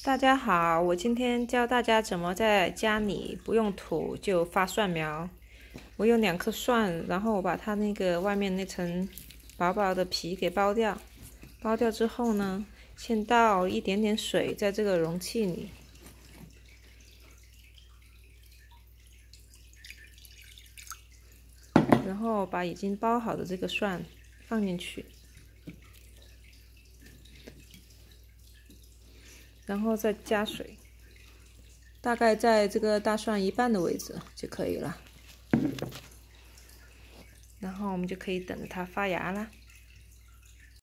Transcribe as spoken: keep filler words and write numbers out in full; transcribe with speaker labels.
Speaker 1: 大家好，我今天教大家怎么在家里不用土就发蒜苗。我有两颗蒜，然后我把它那个外面那层薄薄的皮给剥掉。剥掉之后呢，先倒一点点水在这个容器里，然后把已经剥好的这个蒜放进去。然后再加水，大概在这个大蒜一半的位置就可以了。然后我们就可以等着它发芽啦。